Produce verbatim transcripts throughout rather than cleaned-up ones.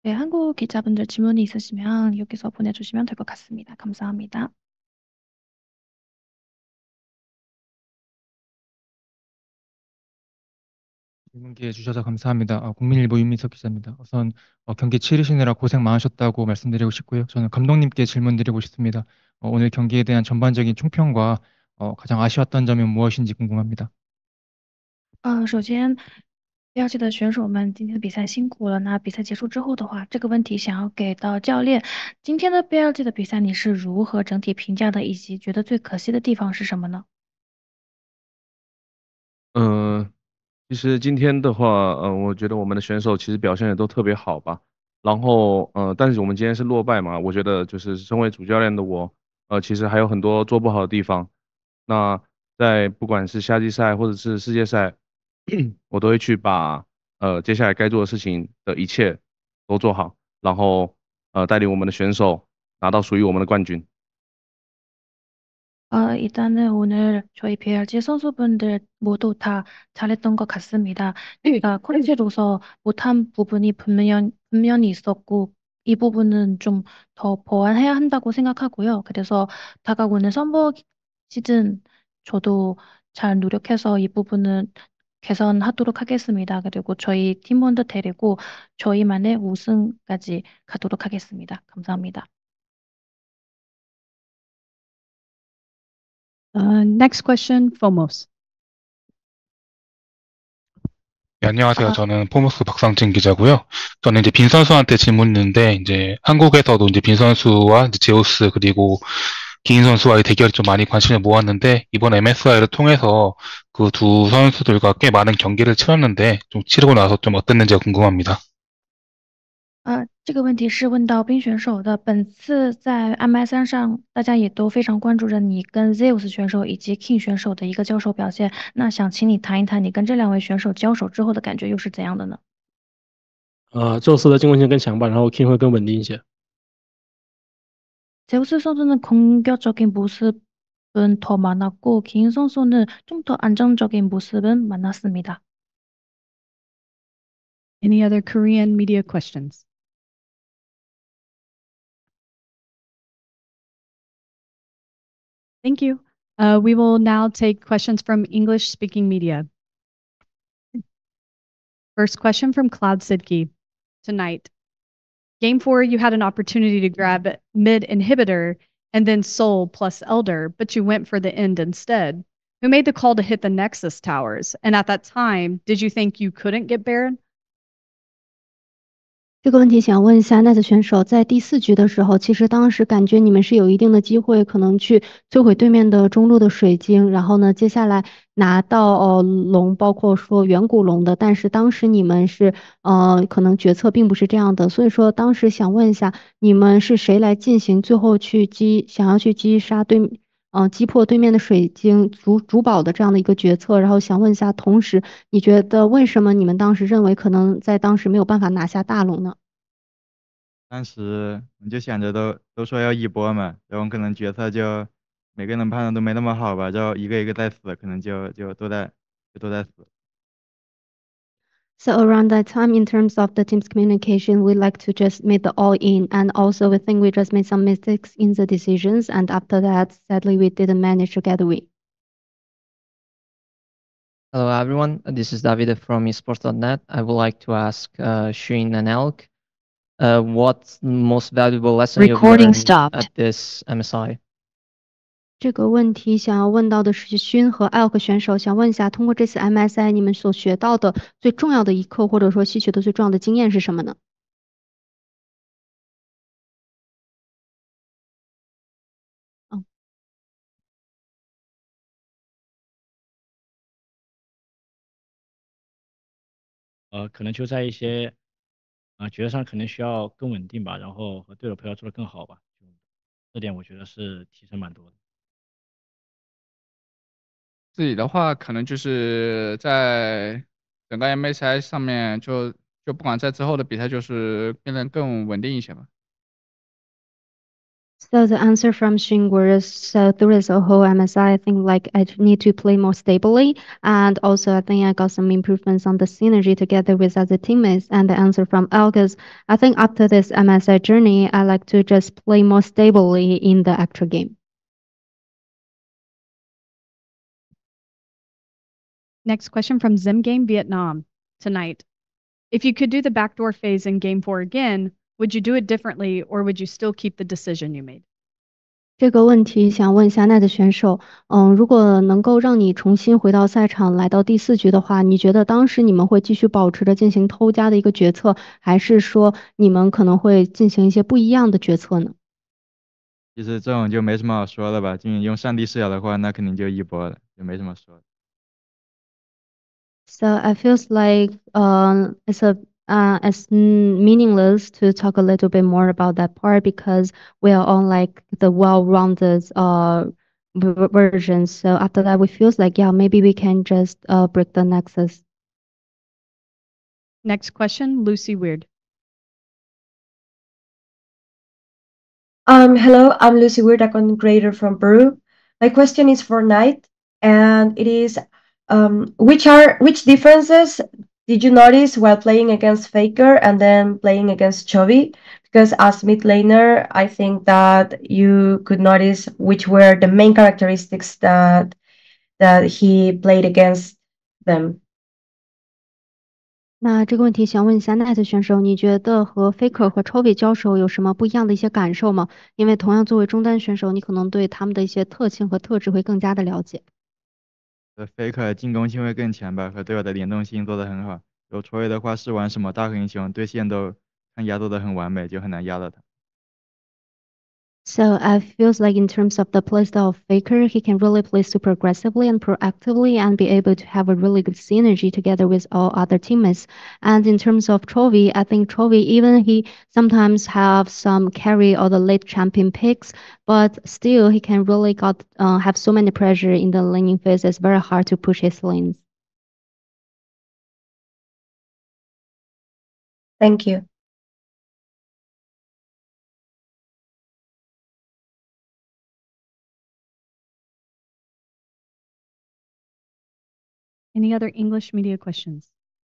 네, 한국 기자분들 질문이 있으시면 여기서 보내주시면 될 것 같습니다. 감사합니다. 질문 기회 주셔서 감사합니다. 어, 국민일보 윤민석 기자입니다. 우선 어, 경기 치르시느라 고생 많으셨다고 말씀드리고 싶고요. 저는 감독님께 질문 드리고 싶습니다. 어, 오늘 경기에 대한 전반적인 총평과 어, 가장 아쉬웠던 점이 무엇인지 궁금합니다. 呃，首先，第二季的选手们今天的比赛辛苦了。那比赛结束之后的话，这个问题想要给到教练，今天的第二季的比赛你是如何整体评价的，以及觉得最可惜的地方是什么呢？ 嗯，其实今天的话，呃，我觉得我们的选手其实表现的都特别好吧。然后，呃，但是我们今天是落败嘛，我觉得就是身为主教练的我，呃，其实还有很多做不好的地方。那在不管是夏季赛或者是世界赛，我都会去把呃接下来该做的事情的一切都做好，然后呃带领我们的选手拿到属于我们的冠军。 어, 일단은 오늘 저희 비알지 선수분들 모두 다 잘했던 것 같습니다. 저희가 코치로서 못한 부분이 분명, 분명히 있었고, 이 부분은 좀 더 보완해야 한다고 생각하고요. 그래서 다가오는 썸머 시즌 저도 잘 노력해서 이 부분은 개선하도록 하겠습니다. 그리고 저희 팀원들 데리고 저희만의 우승까지 가도록 하겠습니다. 감사합니다. Uh, next question, Fomos. 네, 안녕하세요. 저는 포머스 박상진 기자고요. 저는 이제 빈 선수한테 질문 있는데, 이제 한국에서도 이제 빈 선수와 이제 제우스 그리고 기인 선수와의 대결이 좀 많이 관심을 모았는데, 이번 엠에스아이를 통해서 그 두 선수들과 꽤 많은 경기를 치렀는데, 좀 치르고 나서 좀 어땠는지가 궁금합니다. 啊，这个问题是问到冰选手的。本次在 M S 三上，大家也都非常关注着你跟 Zeus 选手以及 King 选手的一个交手表现。那想请你谈一谈你跟这两位选手交手之后的感觉又是怎样的呢？ 아,宙斯的进攻性更强吧，然后 King 会更稳定一些。 제우스 선수는 공격적인 모습은 더 많았고, 긴 선수는 좀 더 안정적인 모습은 많았습니다. Any other Korean media questions? Thank you. Uh, we will now take questions from English-speaking media. First question from Cloud Sidkey. Tonight, game four, you had an opportunity to grab mid inhibitor and then soul plus elder, but you went for the end instead. Who made the call to hit the Nexus towers? And at that time, did you think you couldn't get Baron? 这个问题想问一下奈子选手，在第四局的时候，其实当时感觉你们是有一定的机会，可能去摧毁对面的中路的水晶，然后呢，接下来拿到呃龙，包括说远古龙的，但是当时你们是呃可能决策并不是这样的，所以说当时想问一下，你们是谁来进行最后去击，想要去击杀对呃击破对面的水晶主主堡的这样的一个决策，然后想问一下，同时你觉得为什么你们当时认为可能在当时没有办法拿下大龙呢？ 当时我就想着都都说要一波嘛，然后可能决策就每个人判断都没那么好吧，然后一个一个在死，可能就就都在就都在死。 So around that time, in terms of the team's communication, we like to just make the all in, and also we think we just made some mistakes in the decisions, and after that, sadly, we didn't manage to get a win. Hello everyone, this is David from esports dot net. I would like to ask uh, Shin and Elk, uh, what's the most valuable lesson you've Recording learned stopped. at this M S I? 这个问题想要问到的是勋和 Elk 选手，想问一下，通过这次 M S I，你们所学到的最重要的一课，或者说吸取的最重要的经验是什么呢？嗯， 呃，可能就在一些啊、决策上可能需要更稳定吧，然后和队友配合做得更好吧，就这点我觉得是提升蛮多的。 自己的话，可能就是在整个 M S I 上面就就不管在之后的比赛，就是变得更稳定一些吧。 So the answer from Xing was, so through the whole M S I, I think like I need to play more stably, and also I think I got some improvements on the synergy together with other teammates. And the answer from Elk is, I think after this M S I journey, I like to just play more stably in the actual game. Next question from Zim Game Vietnam tonight. If you could do the backdoor phase in game four again, would you do it differently or would you still keep the decision you made? 这个问题想问一下奈的选手，嗯，如果能够让你重新回到赛场，来到第四局的话，你觉得当时你们会继续保持着进行偷家的一个决策，还是说你们可能会进行一些不一样的决策呢？ 其实这种就没什么好说的吧，就你用上帝视角的话，那肯定就一波了，就没什么说的。 So I feels like uh, it's a uh, it's meaningless to talk a little bit more about that part because we are on like the well-rounded uh v- version. So after that, we feels like yeah, maybe we can just uh break the nexus. Next question, Lucy Weird. Um, hello, I'm Lucy Weird, a content creator from Peru. My question is for Knight, and it is, um, which are which differences did you notice while playing against Faker and then playing against Chovy? Because as mid laner, I think that you could notice which were the main characteristics that that he played against them. 那这个问题想问一下奈特选手，你觉得和 Faker 和 Chovy 交手有什么不一样的一些感受吗？因为同样作为中单选手，你可能对他们的一些特性和特质会更加的了解。 呃，Faker 进攻性会更强吧，和队友的联动性做得很好。有 Troy 的话是玩什么大英雄，对线都看压做得很完美，就很难压到他。 So I feels like in terms of the playstyle of Faker, he can really play super aggressively and proactively and be able to have a really good synergy together with all other teammates. And in terms of Chovy, I think Chovy, even he sometimes have some carry or the late champion picks, but still he can really got uh, have so many pressure in the laning phase. It's very hard to push his lanes. Thank you. Any other English media questions?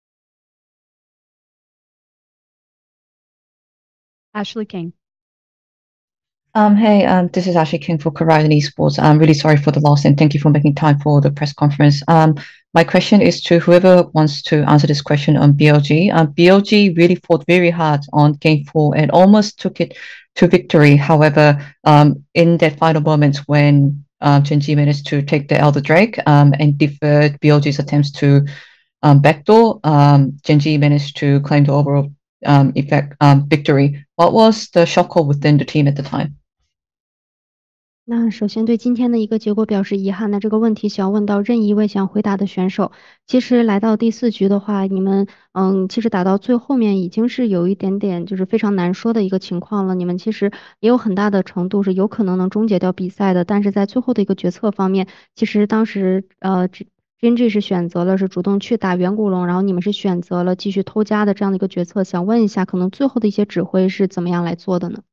Ashley King. Um, hey, um, this is Ashley King for Horizon Esports. I'm really sorry for the loss and thank you for making time for the press conference. Um, my question is to whoever wants to answer this question on B L G. Um, B L G really fought very hard on game four and almost took it to victory. However, um, in that final moment when um, Gen.G managed to take the Elder Drake um, and deferred B L G's attempts to um, backdoor, um, Gen.G managed to claim the overall um, effect um, victory. What was the shock within the team at the time? 那首先对今天的一个结果表示遗憾。那这个问题想要问到任意一位想回答的选手。其实来到第四局的话，你们嗯，其实打到最后面已经是有一点点就是非常难说的一个情况了。你们其实也有很大的程度是有可能能终结掉比赛的，但是在最后的一个决策方面，其实当时呃，Gen.G 是选择了是主动去打远古龙，然后你们是选择了继续偷家的这样的一个决策。想问一下，可能最后的一些指挥是怎么样来做的呢？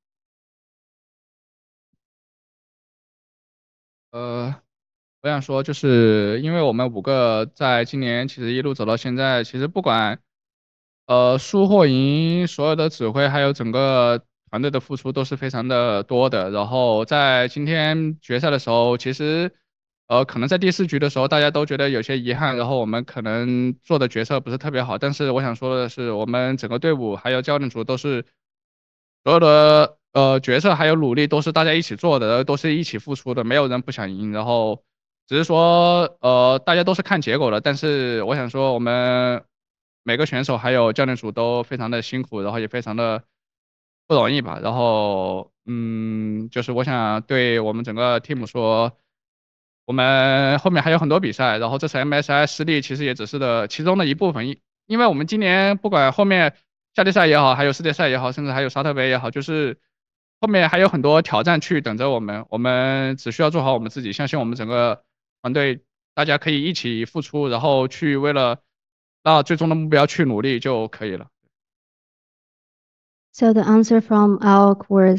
呃，我想说，就是因为我们五个在今年其实一路走到现在，其实不管呃输或赢，所有的指挥还有整个团队的付出都是非常的多的。然后在今天决赛的时候，其实呃可能在第四局的时候，大家都觉得有些遗憾，然后我们可能做的决策不是特别好。但是我想说的是，我们整个队伍还有教练组都是所有的呃决策还有努力都是大家一起做的，都是一起付出的，没有人不想赢。然后只是说呃大家都是看结果的，但是我想说我们每个选手还有教练组都非常的辛苦，然后也非常的不容易吧。然后嗯，就是我想对我们整个 team 说，我们后面还有很多比赛，然后这次 M S I 失利其实也只是的其中的一部分，因因为我们今年不管后面夏季赛也好，还有世界赛也好，甚至还有沙特杯也好，就是后面还有很多挑战去等着我们，我们只需要做好我们自己，相信我们整个团队，大家可以一起付出，然后去为了那最终的目标去努力就可以了。 So the answer from Alk was,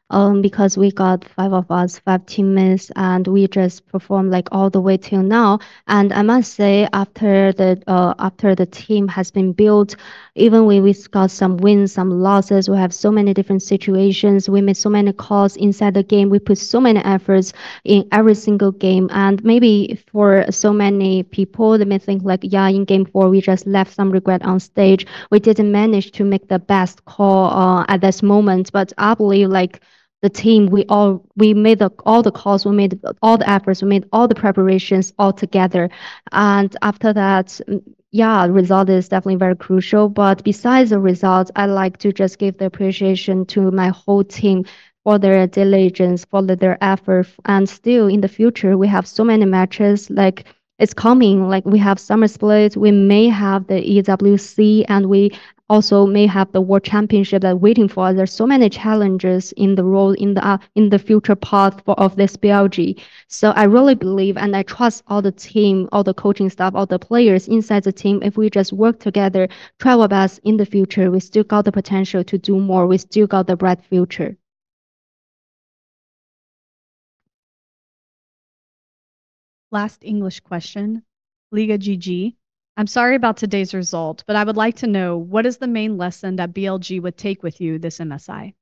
um, because we got five of us, five teammates, and we just performed like all the way till now. And I must say, after the uh, after the team has been built, even when we got some wins, some losses, we have so many different situations. We made so many calls inside the game. We put so many efforts in every single game. And maybe for so many people, they may think like, yeah, in game four, we just left some regret on stage. We didn't manage to make the best call uh, at this moment. But I believe like the team, we all we made the, all the calls, we made all the efforts, we made all the preparations all together. And after that, yeah, result is definitely very crucial. But besides the result, I like to just give the appreciation to my whole team for their diligence, for their effort. And still in the future, we have so many matches like it's coming. Like we have summer split, we may have the E W C, and we also may have the world championship that waiting for us. There's so many challenges in the role in the uh, in the future path for, of this B L G. So I really believe and I trust all the team, all the coaching staff, all the players inside the team. If we just work together, try our best in the future, we still got the potential to do more. We still got the bright future. Last English question, Liga G G. I'm sorry about today's result, but I would like to know what is the main lesson that B L G would take with you this M S I?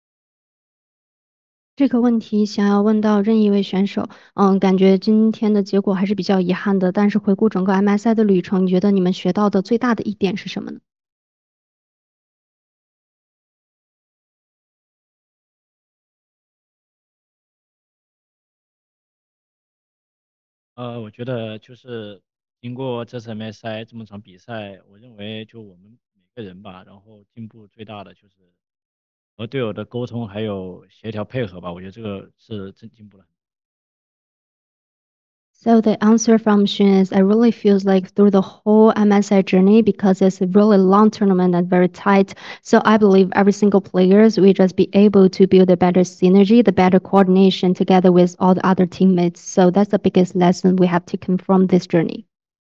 这个问题想要问到任意一位选手，嗯，感觉今天的结果还是比较遗憾的，但是回顾整个 M S I 的旅程，你觉得你们学到的最大的一点是什么呢？ 呃，我觉得就是经过这次 M S I 这么场比赛，我认为就我们每个人吧，然后进步最大的就是和队友的沟通还有协调配合吧，我觉得这个是真进步了。 So the answer from Xun is I really feels like through the whole M S I journey, because it's a really long tournament and very tight. So I believe every single players will just be able to build a better synergy, the better coordination together with all the other teammates. So that's the biggest lesson we have taken from this journey.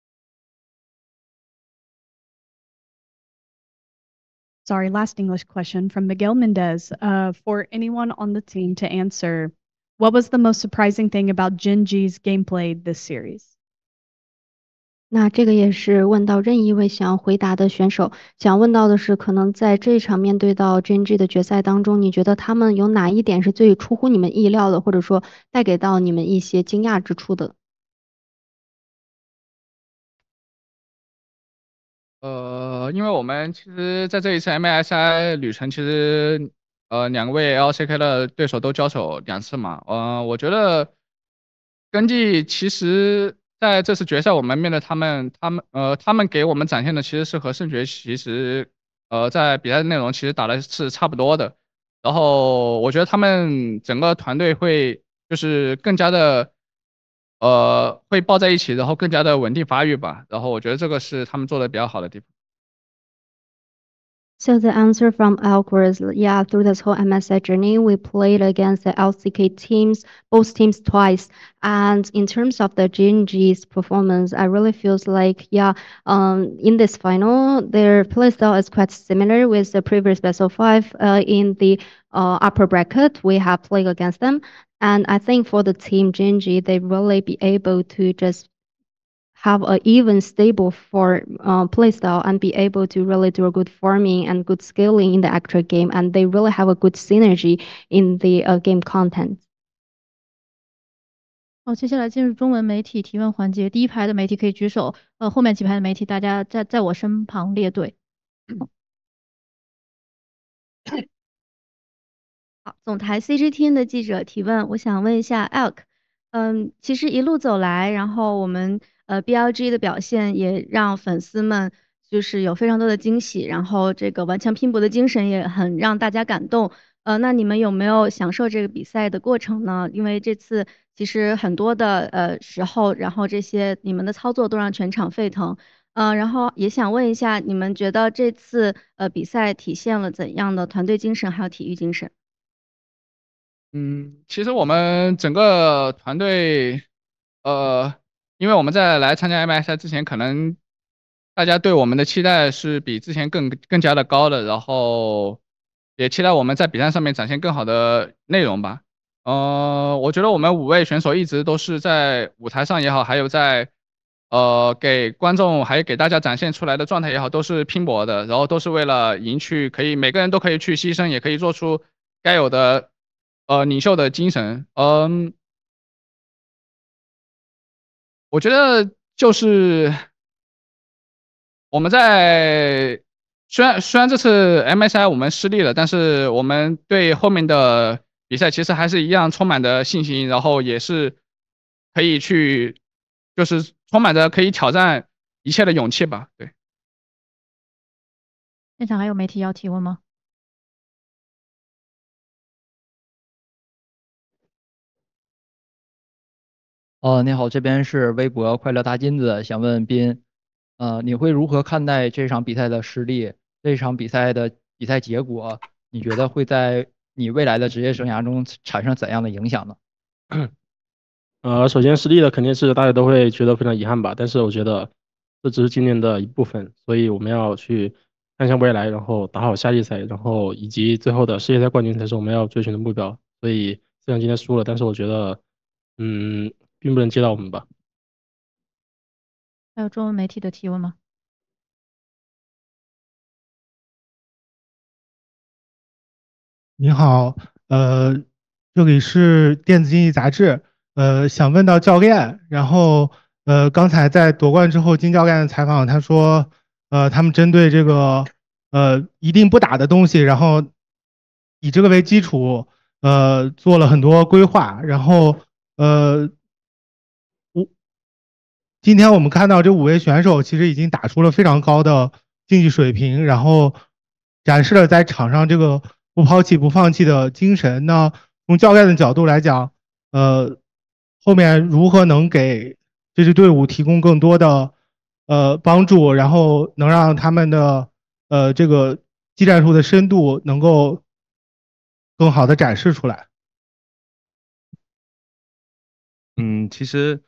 Sorry, last English question from Miguel Mendez. Uh, for anyone on the team to answer, what was the most surprising thing about Gen.G's gameplay this series? 那这个也是问到任意一位想要回答的选手，想问到的是，可能在这一场面对到 G N G 的决赛当中，你觉得他们有哪一点是最出乎你们意料的，或者说带给到你们一些惊讶之处的？ 呃，因为我们其实在这一次 M S I 旅程，其实呃两位 L C K 的对手都交手两次嘛，呃，我觉得根据其实在这次决赛我们面对他们，他们呃他们给我们展现的其实是和圣爵其实呃在比赛的内容其实打的是差不多的，然后我觉得他们整个团队会就是更加的。呃，会抱在一起，然后更加的稳定发育吧。然后我觉得这个是他们做的比较好的地方。 So the answer from Elk was, yeah, through this whole M S I journey, we played against the L C K teams, both teams twice. And in terms of the G N G's performance, I really feels like, yeah, um, in this final, their playstyle is quite similar with the previous best of five. Uh, in the uh, upper bracket, we have played against them. And I think for the team G N G, they really be able to just have a even stable for uh, play style and be able to really do a good farming and good scaling in the actual game, and they really have a good synergy in the uh, game content. 好，接下来进入中文媒体提问环节。第一排的媒体可以举手，呃，后面几排的媒体大家在在我身旁列队。好，总台 C G T N 的记者提问，我想问一下 Elk，嗯，其实一路走来，然后我们呃 B L G 的表现也让粉丝们就是有非常多的惊喜，然后这个顽强拼搏的精神也很让大家感动。呃，那你们有没有享受这个比赛的过程呢？因为这次其实很多的呃时候，然后这些你们的操作都让全场沸腾。呃，然后也想问一下，你们觉得这次呃比赛体现了怎样的团队精神还有体育精神？ 嗯，其实我们整个团队，呃，因为我们在来参加 M S I 之前，可能大家对我们的期待是比之前更更加的高的。然后， 也期待我们在比赛上面展现更好的内容吧。呃，我觉得我们五位选手一直都是在舞台上也好，还有在呃给观众还有给大家展现出来的状态也好，都是拼搏的，然后都是为了赢去，可以每个人都可以去牺牲，也可以做出该有的呃领袖的精神。嗯，我觉得就是我们在虽然虽然这次 M S I 我们失利了，但是我们对后面的比赛其实还是一样充满着信心，然后也是可以去，就是充满着可以挑战一切的勇气吧。对， 现场还有媒体要提问吗？ 哦，你好，这边是微博快乐大金子，想问斌，呃，你会如何看待这场比赛的失利？这场比赛的比赛结果，你觉得会在你未来的职业生涯中产生怎样的影响呢？ 呃，首先失利了肯定是大家都会觉得非常遗憾吧，但是我觉得这只是今年的一部分，所以我们要去看向未来，然后打好夏季赛，然后以及最后的世界赛冠军才是我们要追寻的目标。所以虽然今天输了，但是我觉得，嗯，并不能击倒我们吧。 还有中文媒体的提问吗？ 您好，呃，这里是电子竞技杂志，呃，想问到教练，然后呃，刚才在夺冠之后，金教练的采访，他说，呃，他们针对这个呃一定不打的东西，然后以这个为基础，呃，做了很多规划，然后呃，我今天我们看到这五位选手其实已经打出了非常高的竞技水平，然后展示了在场上这个不抛弃、不放弃的精神。那从教练的角度来讲，呃，后面如何能给这支队伍提供更多的呃帮助，然后能让他们的呃这个技战术的深度能够更好的展示出来？ 嗯，其实，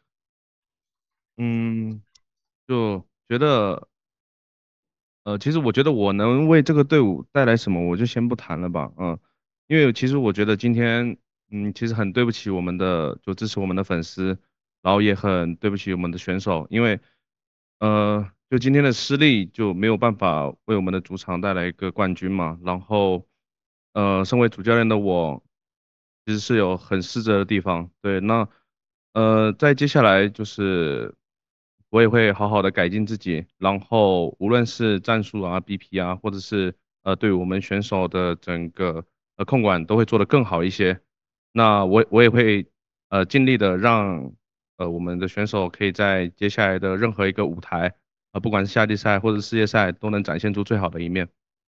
嗯，就觉得，呃，其实我觉得我能为这个队伍带来什么，我就先不谈了吧，嗯，因为其实我觉得今天，嗯，其实很对不起我们的就支持我们的粉丝，然后也很对不起我们的选手，因为，呃，就今天的失利就没有办法为我们的主场带来一个冠军嘛，然后，呃，身为主教练的我，其实是有很失责的地方，对，那，呃，在接下来就是我也会好好的改进自己，然后无论是战术啊、B P 啊，或者是呃对我们选手的整个呃控管都会做得更好一些。那我我也会呃尽力的让呃我们的选手可以在接下来的任何一个舞台，呃不管是夏季赛或者世界赛，都能展现出最好的一面。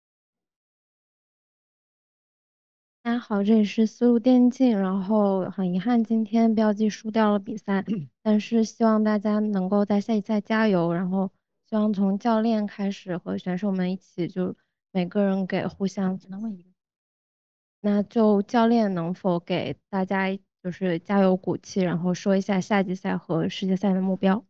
大家好，这里是思路电竞。然后很遗憾，今天标记输掉了比赛，但是希望大家能够在下一赛加油。然后希望从教练开始和选手们一起，就每个人给互相只能问一个，那就教练能否给大家就是加油鼓气，然后说一下夏季赛和世界赛的目标？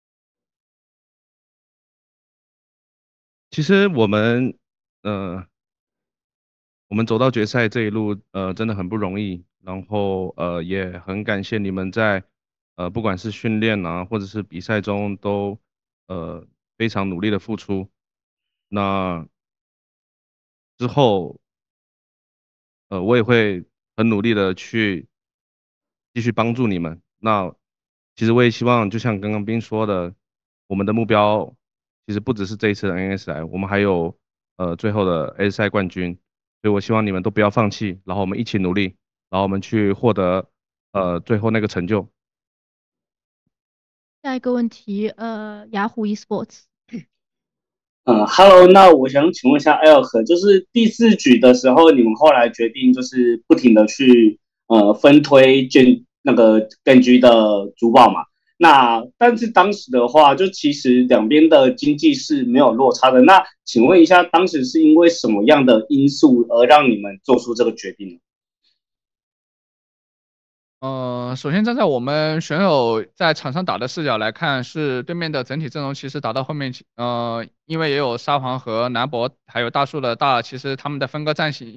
其实我们呃我们走到决赛这一路，呃，真的很不容易。然后，呃，也很感谢你们在，呃，不管是训练啊，或者是比赛中都，呃，非常努力的付出。那之后，呃，我也会很努力的去继续帮助你们。那其实我也希望，就像刚刚斌说的，我们的目标其实不只是这一次的 N S I，我们还有呃最后的 A 赛冠军。所以我希望你们都不要放弃，然后我们一起努力，然后我们去获得呃最后那个成就。 下一个问题，呃，雅虎 eSports。 嗯，Hello，那我想请问一下 Elk，就是第四局的时候，你们后来决定就是不停的去呃分推建那个根据的主宝嘛？那但是当时的话，就其实两边的经济是没有落差的。那请问一下，当时是因为什么样的因素而让你们做出这个决定呢？ 呃，首先站在我们选手在场上打的视角来看，是对面的整体阵容其实打到后面，呃，因为也有沙皇和南博还有大树的大，其实他们的分割战型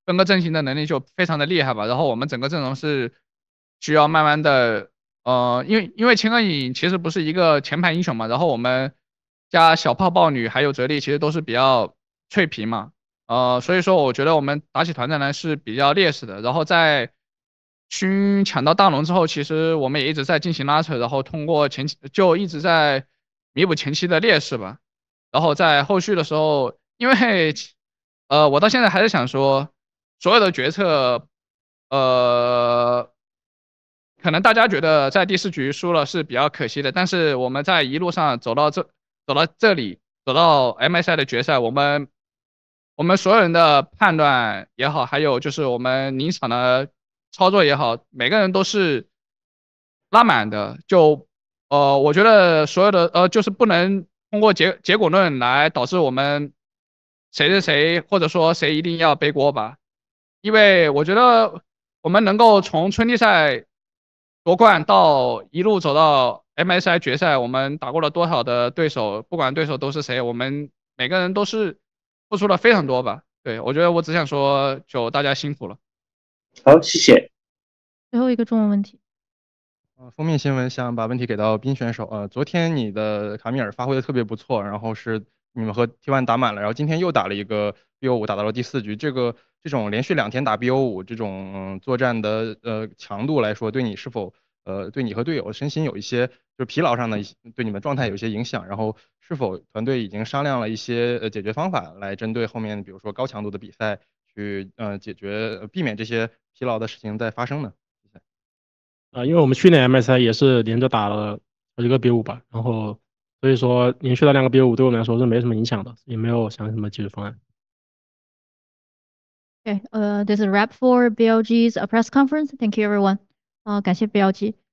分割阵型的能力就非常的厉害吧。然后我们整个阵容是需要慢慢的，呃，因为因为秦鹤影其实不是一个前排英雄嘛，然后我们加小泡泡女还有哲丽其实都是比较脆皮嘛，呃，所以说我觉得我们打起团战来是比较劣势的。然后在勋抢到大龙之后，其实我们也一直在进行拉扯，然后通过前期就一直在弥补前期的劣势吧。然后在后续的时候，因为呃，我到现在还是想说，所有的决策，呃，可能大家觉得在第四局输了是比较可惜的，但是我们在一路上走到这，走到这里，走到 M S I 的决赛，我们我们所有人的判断也好，还有就是我们临场的操作也好，每个人都是拉满的。就呃，我觉得所有的呃，就是不能通过结结果论来导致我们谁是谁，或者说谁一定要背锅吧。因为我觉得我们能够从春季赛夺冠到一路走到 M S I 决赛，我们打过了多少的对手，不管对手都是谁，我们每个人都是付出了非常多吧。对，我觉得我只想说，就大家辛苦了。 好，谢谢。 最后一个中文问题。 呃，封面新闻想把问题给到冰选手。呃，昨天你的卡米尔发挥的特别不错，然后是你们和 T 一 打满了，然后今天又打了一个 B O 五，打到了第四局。这个这种连续两天打 B O 五这种、嗯、作战的呃强度来说，对你是否呃对你和队友身心有一些就是疲劳上的一些对你们状态有一些影响？然后是否团队已经商量了一些呃解决方法来针对后面比如说高强度的比赛去呃解决呃避免这些疲劳的事情再发生呢？ 啊、因为我们去年 M S I 也是连着打了好几个 B 五吧，然后所以说连续的两个 B 五对我们来说是没什么影响的，也没有想什么解决方案。 Okay, uh, this is a wrap for B L G's uh, press conference. Thank you, everyone. 呃，感谢 B L G。